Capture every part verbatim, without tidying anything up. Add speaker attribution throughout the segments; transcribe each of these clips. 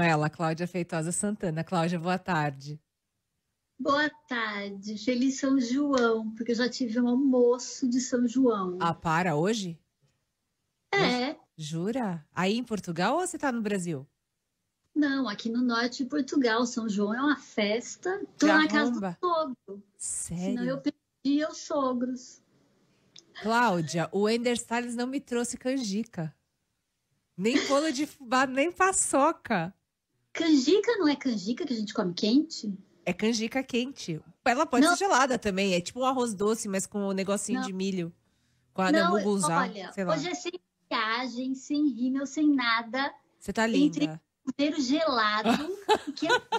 Speaker 1: ela, Cláudia Feitosa Santana. Cláudia, boa tarde.
Speaker 2: Boa tarde, feliz São João, porque eu já tive um almoço de São João.
Speaker 1: Ah, para hoje?
Speaker 2: É.
Speaker 1: Hoje? Jura? Aí em Portugal ou você tá no Brasil?
Speaker 2: Não, aqui no norte de Portugal, São João é uma festa. Tô
Speaker 1: De
Speaker 2: na casa do
Speaker 1: arromba.
Speaker 2: sogro.
Speaker 1: Sério?
Speaker 2: Senão eu perdi os sogros.
Speaker 1: Cláudia, o Ender Salles não me trouxe canjica. Nem bolo de fubá, nem paçoca.
Speaker 2: Canjica não é canjica que a gente come quente?
Speaker 1: É canjica quente. Ela pode
Speaker 2: Não.
Speaker 1: ser gelada também. É tipo um arroz doce, mas com um negocinho
Speaker 2: Não.
Speaker 1: de milho. Com a
Speaker 2: Não,
Speaker 1: muguzá,
Speaker 2: olha,
Speaker 1: sei lá.
Speaker 2: hoje é sem maquiagem, sem rímel, sem nada.
Speaker 1: Você tá
Speaker 2: Entre
Speaker 1: linda.
Speaker 2: primeiro gelado, que é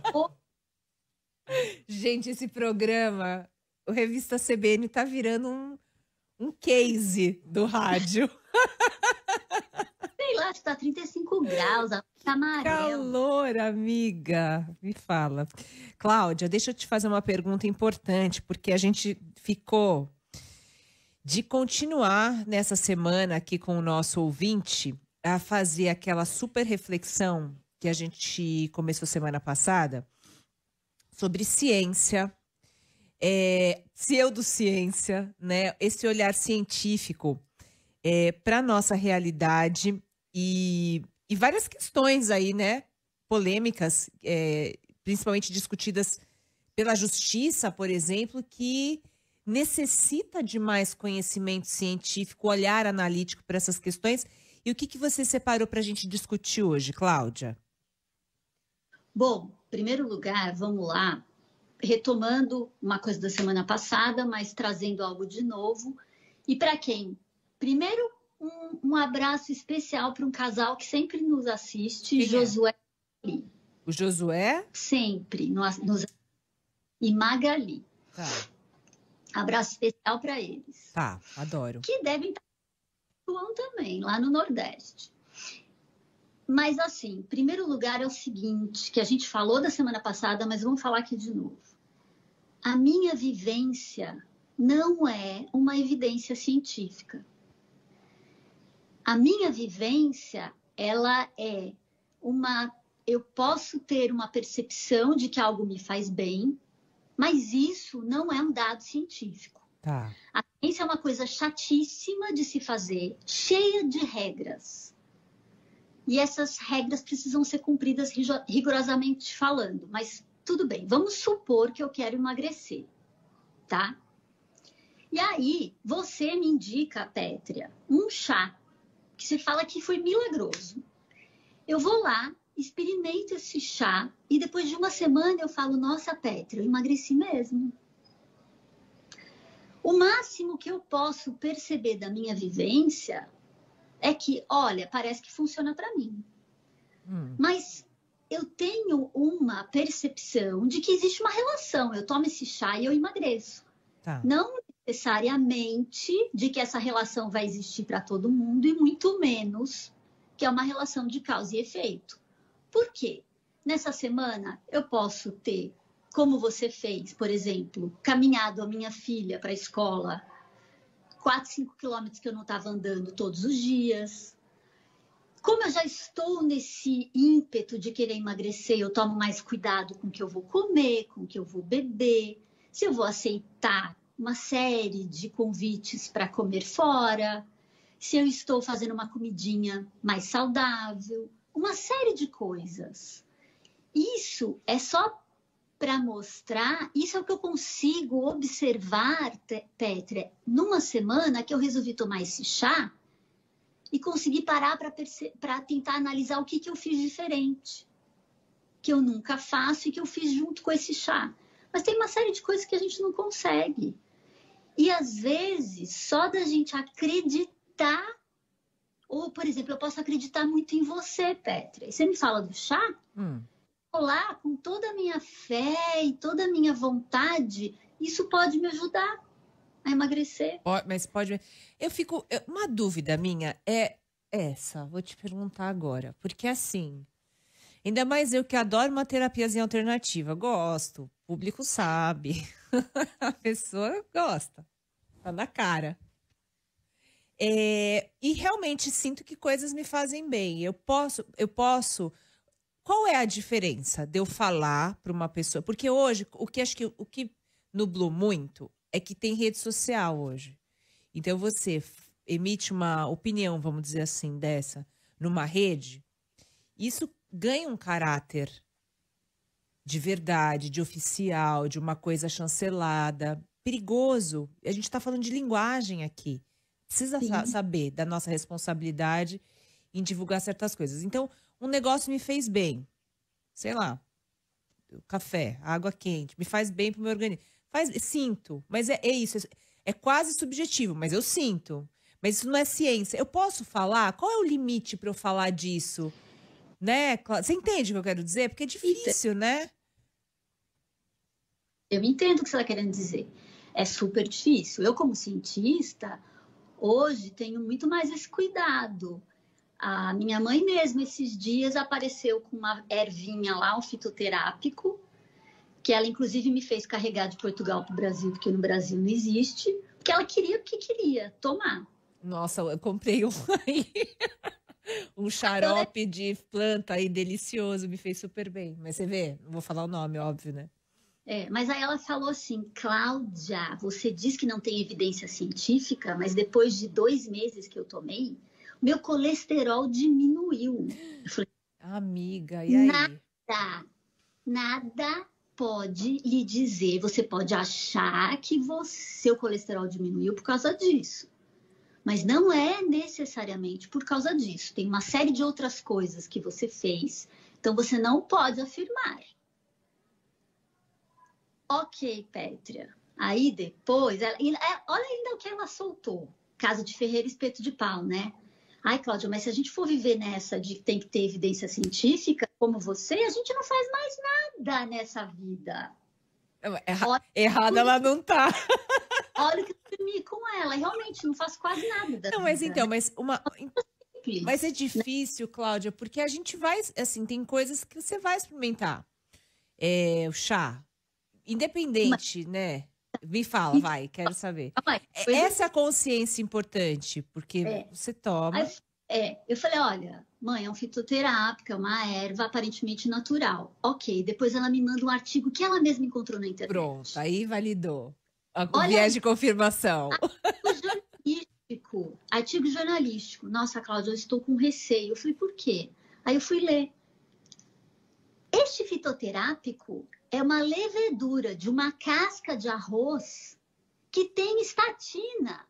Speaker 1: Gente, esse programa, o Revista C B N tá virando um, um case do rádio.
Speaker 2: sei lá, está trinta e cinco graus, tá amarelo.
Speaker 1: Calor, amiga. Me fala. Cláudia, deixa eu te fazer uma pergunta importante, porque a gente ficou de continuar nessa semana aqui com o nosso ouvinte a fazer aquela super reflexão que a gente começou semana passada sobre ciência, é, pseudociência, né? Esse olhar científico é, para a nossa realidade e, e várias questões aí, né? Polêmicas, é, principalmente discutidas pela justiça, por exemplo, que necessita de mais conhecimento científico, olhar analítico para essas questões. E o que, que você separou para a gente discutir hoje, Cláudia?
Speaker 2: Bom, em primeiro lugar, vamos lá, retomando uma coisa da semana passada, mas trazendo algo de novo. E para quem? Primeiro, um, um abraço especial para um casal que sempre nos assiste,
Speaker 1: Quem
Speaker 2: Josué
Speaker 1: é?
Speaker 2: e Magali.
Speaker 1: O Josué?
Speaker 2: Sempre nos, nos e Magali.
Speaker 1: Tá.
Speaker 2: Abraço especial para eles.
Speaker 1: Tá, adoro.
Speaker 2: Que devem estar no João também, lá no Nordeste. Mas, assim, em primeiro lugar é o seguinte, que a gente falou da semana passada, mas vamos falar aqui de novo. A minha vivência não é uma evidência científica. A minha vivência, ela é uma... Eu posso ter uma percepção de que algo me faz bem, mas isso não é um dado científico.
Speaker 1: Tá.
Speaker 2: A ciência é uma coisa chatíssima de se fazer, cheia de regras. E essas regras precisam ser cumpridas rigorosamente falando. Mas tudo bem, vamos supor que eu quero emagrecer, tá? E aí, você me indica, Pétria, um chá, que você fala que foi milagroso. Eu vou lá, experimento esse chá, e depois de uma semana eu falo, nossa, Pétria, eu emagreci mesmo. O máximo que eu posso perceber da minha vivência é que, olha, parece que funciona para mim. Hum. Mas eu tenho uma percepção de que existe uma relação. Eu tomo esse chá e eu emagreço. Tá. Não necessariamente de que essa relação vai existir para todo mundo e muito menos que é uma relação de causa e efeito. Por quê? Nessa semana eu posso ter, como você fez, por exemplo, caminhado a minha filha para a escola quatro, cinco quilômetros que eu não estava andando todos os dias. Como eu já estou nesse ímpeto de querer emagrecer, eu tomo mais cuidado com o que eu vou comer, com o que eu vou beber, se eu vou aceitar uma série de convites para comer fora, se eu estou fazendo uma comidinha mais saudável, uma série de coisas. Isso é só para mostrar, isso é o que eu consigo observar, Pétria, numa semana que eu resolvi tomar esse chá e consegui parar para tentar analisar o que, que eu fiz diferente, que eu nunca faço e que eu fiz junto com esse chá. Mas tem uma série de coisas que a gente não consegue. E às vezes, só da gente acreditar, ou, por exemplo, eu posso acreditar muito em você, Pétria. E você me fala do chá? Hum. Lá, com toda a minha fé e toda a minha vontade, isso pode me ajudar a emagrecer.
Speaker 1: Mas pode... Eu fico... Uma dúvida minha é essa, vou te perguntar agora. Porque assim, ainda mais eu que adoro uma terapiazinha alternativa, gosto, o público sabe, a pessoa gosta, tá na cara. É, e realmente sinto que coisas me fazem bem. Eu posso... Eu posso qual é a diferença de eu falar para uma pessoa? Porque hoje, o que acho que o que nublou muito é que tem rede social hoje. Então você emite uma opinião, vamos dizer assim, dessa, numa rede, isso ganha um caráter de verdade, de oficial, de uma coisa chancelada, perigoso. A gente está falando de linguagem aqui. Precisa sa saber da nossa responsabilidade em divulgar certas coisas. Então, um negócio me fez bem. Sei lá, café, água quente, me faz bem pro meu organismo. Faz, sinto, mas é, é isso. É quase subjetivo, mas eu sinto. Mas isso não é ciência. Eu posso falar? Qual é o limite para eu falar disso? Né? Você entende o que eu quero dizer? Porque é difícil, né?
Speaker 2: Eu entendo o que você está querendo dizer. É super difícil. Eu, como cientista, hoje tenho muito mais esse cuidado. A minha mãe mesmo, esses dias, apareceu com uma ervinha lá, um fitoterápico, que ela, inclusive, me fez carregar de Portugal para o Brasil, porque no Brasil não existe, porque ela queria porque queria tomar.
Speaker 1: Nossa, eu comprei um aí. Um xarope de planta aí delicioso, me fez super bem. Mas você vê, não vou falar o nome, óbvio, né?
Speaker 2: É, mas aí ela falou assim, Cláudia, você diz que não tem evidência científica, mas depois de dois meses que eu tomei, meu colesterol diminuiu. Eu falei,
Speaker 1: amiga, e aí?
Speaker 2: Nada, nada pode lhe dizer, você pode achar que você, seu colesterol diminuiu por causa disso. Mas não é necessariamente por causa disso. Tem uma série de outras coisas que você fez. Então, você não pode afirmar. Ok, Pétria. Aí, depois... Ela, olha ainda o que ela soltou. Casa de Ferreira, espeto de pau, né? Ai, Cláudia, mas se a gente for viver nessa de que tem que ter evidência científica, como você, a gente não faz mais nada nessa vida.
Speaker 1: Erra, olha, errada ela não tá.
Speaker 2: Olha o que eu dormi com ela. Realmente, não faço quase nada.
Speaker 1: Não, mas então, mas uma... Mas é difícil, Cláudia, porque a gente vai... Assim, tem coisas que você vai experimentar. É, o chá. Independente, mas... né? Me fala, vai, quero saber.
Speaker 2: Mãe,
Speaker 1: essa é consciência importante, porque é. você toma...
Speaker 2: Aí, é, eu falei, olha, mãe, é um fitoterápico, é uma erva aparentemente natural. Ok, depois ela me manda um artigo que ela mesma encontrou na internet.
Speaker 1: Pronto, aí validou. O viés de confirmação.
Speaker 2: Artigo jornalístico, artigo jornalístico. Nossa, Cláudia, eu estou com receio. Eu falei, por quê? Aí eu fui ler. Este fitoterápico é uma levedura de uma casca de arroz que tem estatina,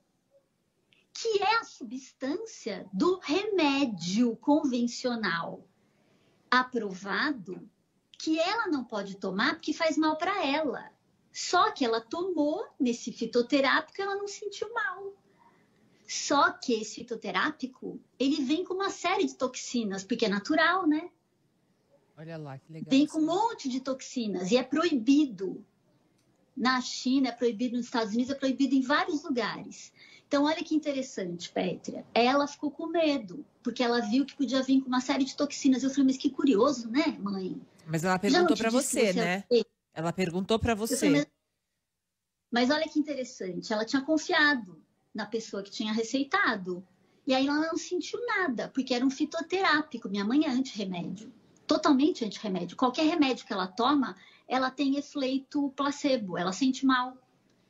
Speaker 2: que é a substância do remédio convencional aprovado, que ela não pode tomar porque faz mal para ela. Só que ela tomou nesse fitoterápico e ela não sentiu mal. Só que esse fitoterápico, ele vem com uma série de toxinas, porque é natural, né?
Speaker 1: Olha lá, que legal.
Speaker 2: Vem com um monte de toxinas e é proibido. Na China, é proibido nos Estados Unidos, é proibido em vários lugares. Então, olha que interessante, Pétria. Ela ficou com medo, porque ela viu que podia vir com uma série de toxinas. Eu falei, mas que curioso, né, mãe?
Speaker 1: Mas ela perguntou para você, você, né? É... Ela perguntou para você.
Speaker 2: Falei, mas... mas olha que interessante, ela tinha confiado na pessoa que tinha receitado. E aí ela não sentiu nada, porque era um fitoterápico. Minha mãe é anti-remédio, totalmente anti-remédio. Qualquer remédio que ela toma, ela tem efeito placebo, ela sente mal.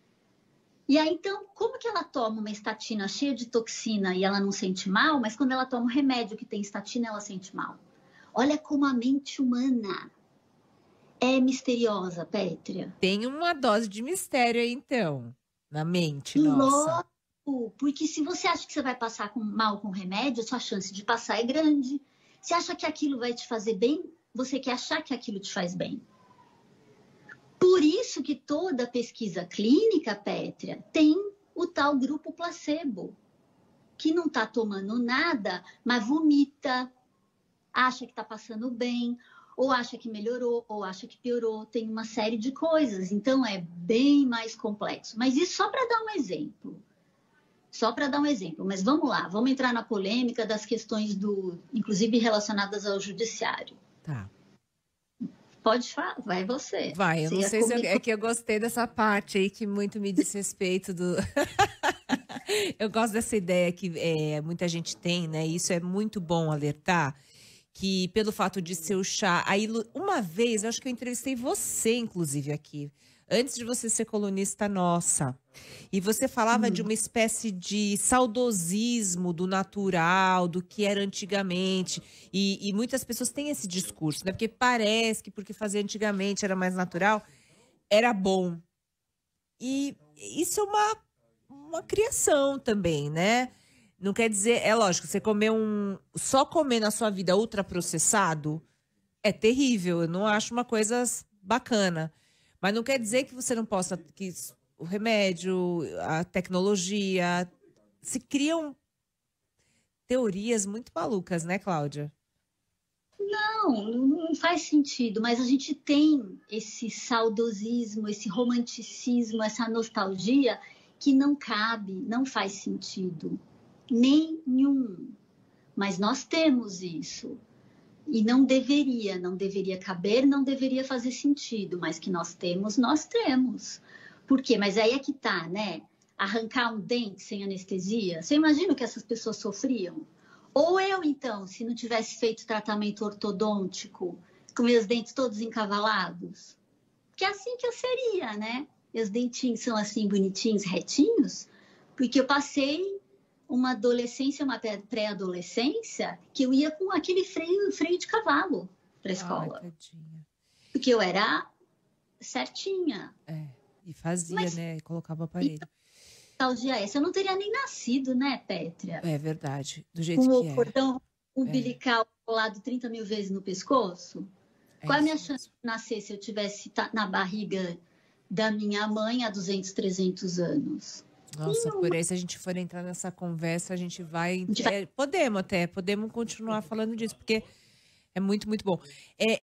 Speaker 2: E aí, então, como que ela toma uma estatina cheia de toxina e ela não sente mal, mas quando ela toma um remédio que tem estatina, ela sente mal? Olha como a mente humana é misteriosa, Pétria.
Speaker 1: Tem uma dose de mistério aí, então, na mente, nossa.
Speaker 2: Louco, porque se você acha que você vai passar com, mal com remédio, a sua chance de passar é grande. Você acha que aquilo vai te fazer bem, você quer achar que aquilo te faz bem. Por isso que toda pesquisa clínica, Pétria, tem o tal grupo placebo, que não está tomando nada, mas vomita, acha que está passando bem, ou acha que melhorou, ou acha que piorou, tem uma série de coisas. Então, é bem mais complexo. Mas isso só para dar um exemplo. Só para dar um exemplo. Mas vamos lá, vamos entrar na polêmica das questões, do, inclusive relacionadas ao judiciário.
Speaker 1: Tá.
Speaker 2: Pode falar, vai você.
Speaker 1: Vai, eu
Speaker 2: você
Speaker 1: não sei se eu,
Speaker 2: comigo...
Speaker 1: é que eu gostei dessa parte aí que muito me diz respeito do... Eu gosto dessa ideia que é, muita gente tem, né? E isso é muito bom alertar, que pelo fato de ser o chá, aí uma vez, eu acho que eu entrevistei você, inclusive, aqui, antes de você ser colunista nossa, e você falava hum. de uma espécie de saudosismo do natural, do que era antigamente, e, e muitas pessoas têm esse discurso, né? Porque parece que porque fazia antigamente era mais natural, era bom. E isso é uma, uma criação também, né? Não quer dizer, é lógico, você comer um... Só comer na sua vida ultraprocessado é terrível. Eu não acho uma coisa bacana. Mas não quer dizer que você não possa... Que o remédio, a tecnologia... Se criam teorias muito malucas, né, Cláudia?
Speaker 2: Não, não faz sentido. Mas a gente tem esse saudosismo, esse romanticismo, essa nostalgia que não cabe, não faz sentido. Nenhum, mas nós temos isso e não deveria, não deveria caber, não deveria fazer sentido, mas que nós temos, nós temos. Por quê? Mas aí é que tá, né? Arrancar um dente sem anestesia, você imagina o que essas pessoas sofriam? Ou eu, então, se não tivesse feito tratamento ortodôntico, com meus dentes todos encavalados? Que é assim que eu seria, né? Meus dentinhos são assim, bonitinhos, retinhos, porque eu passei uma adolescência, uma pré-adolescência, que eu ia com aquele freio, freio de cavalo para a escola.
Speaker 1: Ai,
Speaker 2: porque eu era certinha.
Speaker 1: É, e fazia, Mas, né? E colocava o aparelho.
Speaker 2: Nostalgia essa. Eu não teria nem nascido, né, Pétria?
Speaker 1: É verdade, do jeito
Speaker 2: com
Speaker 1: que é.
Speaker 2: Com o cordão umbilical é. colado trinta mil vezes no pescoço. É Qual é a minha chance de nascer se eu tivesse na barriga da minha mãe há duzentos, trezentos anos?
Speaker 1: Nossa, por aí, se a gente for entrar nessa conversa, a gente vai... É, podemos até, podemos continuar falando disso, porque é muito, muito bom. É,